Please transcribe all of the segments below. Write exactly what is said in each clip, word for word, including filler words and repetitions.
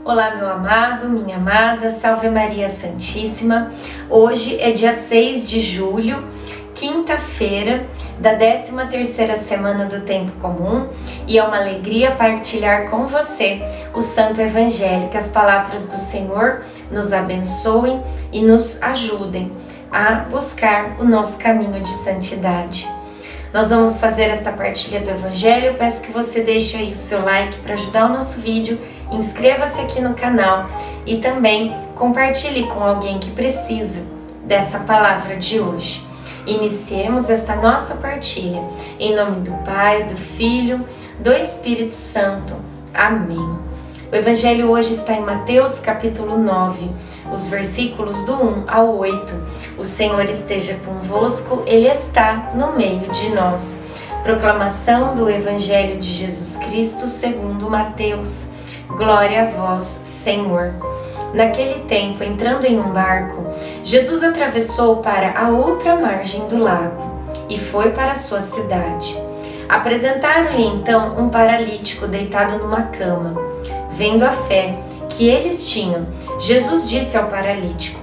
Olá, meu amado, minha amada, salve Maria Santíssima. Hoje é dia seis de julho, quinta-feira da décima terceira semana do Tempo Comum, e é uma alegria partilhar com você o Santo Evangelho. Que as palavras do Senhor nos abençoem e nos ajudem a buscar o nosso caminho de santidade. Nós vamos fazer esta partilha do Evangelho. Eu peço que você deixe aí o seu like para ajudar o nosso vídeo, inscreva-se aqui no canal e também compartilhe com alguém que precisa dessa palavra de hoje. Iniciemos esta nossa partilha em nome do Pai, do Filho, do Espírito Santo. Amém. O Evangelho hoje está em Mateus capítulo nove, os versículos do um ao oito. O Senhor esteja convosco, Ele está no meio de nós. Proclamação do Evangelho de Jesus Cristo segundo Mateus. Glória a vós, Senhor. Naquele tempo, entrando em um barco, Jesus atravessou para a outra margem do lago e foi para a sua cidade. Apresentaram-lhe então um paralítico deitado numa cama. Vendo a fé que eles tinham, Jesus disse ao paralítico: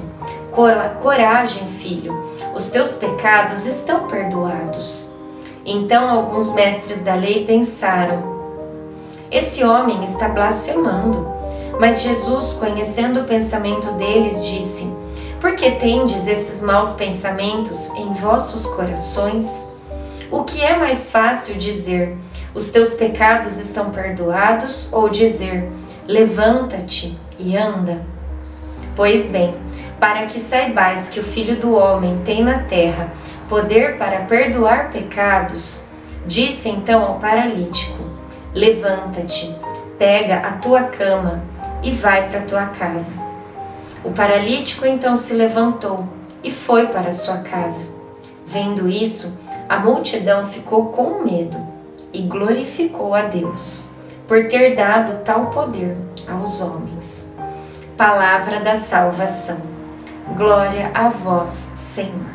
Coragem, filho, os teus pecados estão perdoados. Então alguns mestres da lei pensaram: esse homem está blasfemando. Mas Jesus, conhecendo o pensamento deles, disse: por que tendes esses maus pensamentos em vossos corações? O que é mais fácil dizer: os teus pecados estão perdoados, ou dizer: levanta-te e anda? Pois bem, para que saibais que o Filho do Homem tem na terra poder para perdoar pecados, disse então ao paralítico: levanta-te, pega a tua cama e vai para a tua casa. O paralítico então se levantou e foi para a sua casa. Vendo isso, a multidão ficou com medo e glorificou a Deus por ter dado tal poder aos homens. Palavra da salvação. Glória a vós, Senhor.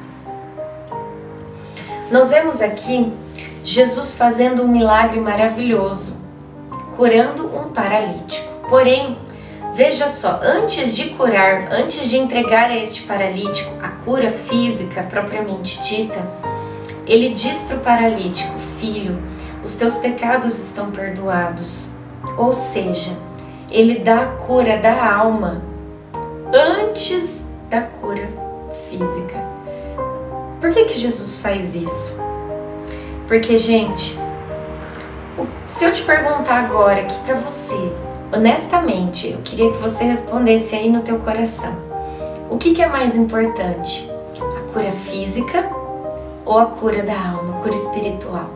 Nós vemos aqui Jesus fazendo um milagre maravilhoso, curando um paralítico. Porém, veja só, antes de curar, antes de entregar a este paralítico a cura física propriamente dita, ele diz para o paralítico: filho, os teus pecados estão perdoados. Ou seja, ele dá a cura da alma antes da cura física. Por que que Jesus faz isso? Porque, gente, se eu te perguntar agora aqui para você, honestamente, eu queria que você respondesse aí no teu coração: o que que é mais importante? A cura física ou a cura da alma, a cura espiritual?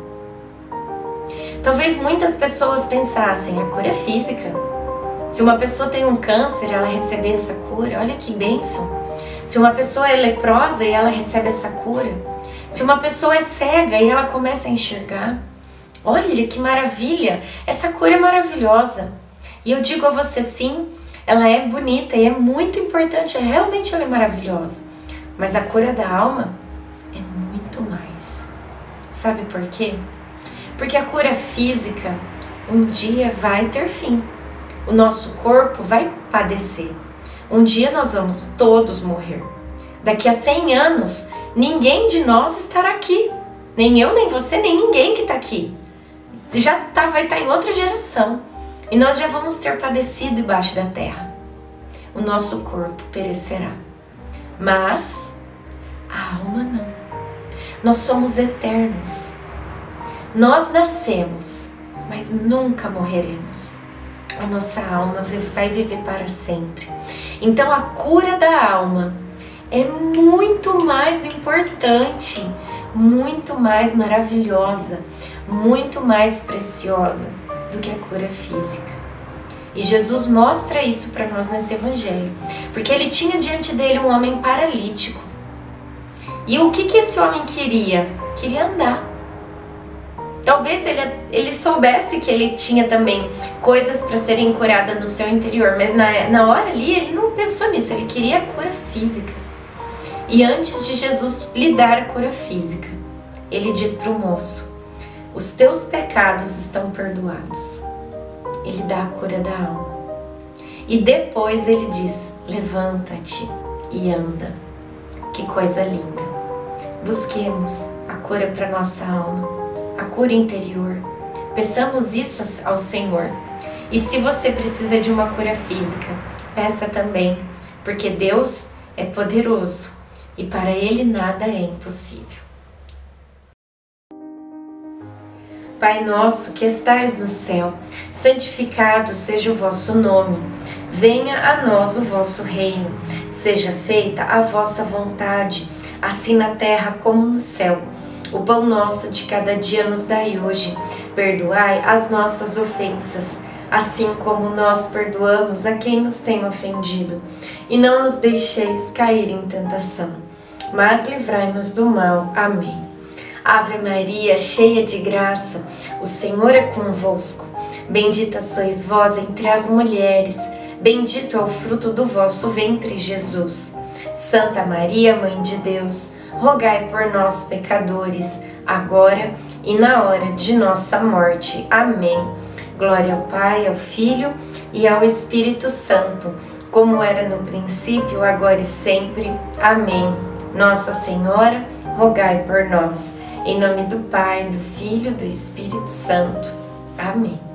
Talvez muitas pessoas pensassem: a cura física. Se uma pessoa tem um câncer, ela receber essa cura, olha que bênção. Se uma pessoa é leprosa e ela recebe essa cura. Se uma pessoa é cega e ela começa a enxergar, olha que maravilha, essa cura é maravilhosa. E eu digo a você, sim, ela é bonita e é muito importante, realmente ela é maravilhosa. Mas a cura da alma é muito mais. Sabe por quê? Porque a cura física um dia vai ter fim. O nosso corpo vai padecer. Um dia nós vamos todos morrer. Daqui a cem anos, ninguém de nós estará aqui. Nem eu, nem você, nem ninguém que está aqui. Já tá, vai estar em outra geração. E nós já vamos ter padecido debaixo da terra. O nosso corpo perecerá. Mas a alma não. Nós somos eternos. Nós nascemos, mas nunca morreremos. A nossa alma vai viver para sempre. Então a cura da alma é muito mais importante, muito mais maravilhosa, muito mais preciosa do que a cura física. E Jesus mostra isso para nós nesse Evangelho, porque ele tinha diante dele um homem paralítico. E o que que esse homem queria? Queria andar. Talvez ele, ele soubesse que ele tinha também coisas para serem curadas no seu interior, mas na, na hora ali ele não pensou nisso, ele queria a cura física. E antes de Jesus lhe dar a cura física, ele diz para o moço: os teus pecados estão perdoados. Ele dá a cura da alma. e depois ele diz: levanta-te e anda. Que coisa linda! Busquemos a cura para nossa alma, a cura interior. Peçamos isso ao Senhor. E se você precisa de uma cura física, peça também, porque Deus é poderoso e para Ele nada é impossível. Pai nosso que estais no céu, santificado seja o vosso nome. Venha a nós o vosso reino. Seja feita a vossa vontade, assim na terra como no céu. O pão nosso de cada dia nos dai hoje. Perdoai as nossas ofensas, assim como nós perdoamos a quem nos tem ofendido. E não nos deixeis cair em tentação, mas livrai-nos do mal. Amém. Ave Maria, cheia de graça, o Senhor é convosco. Bendita sois vós entre as mulheres, bendito é o fruto do vosso ventre, Jesus. Santa Maria, Mãe de Deus, rogai por nós, pecadores, agora e na hora de nossa morte. Amém. Glória ao Pai, ao Filho e ao Espírito Santo, como era no princípio, agora e sempre. Amém. Nossa Senhora, rogai por nós. Em nome do Pai, do Filho e do Espírito Santo. Amém.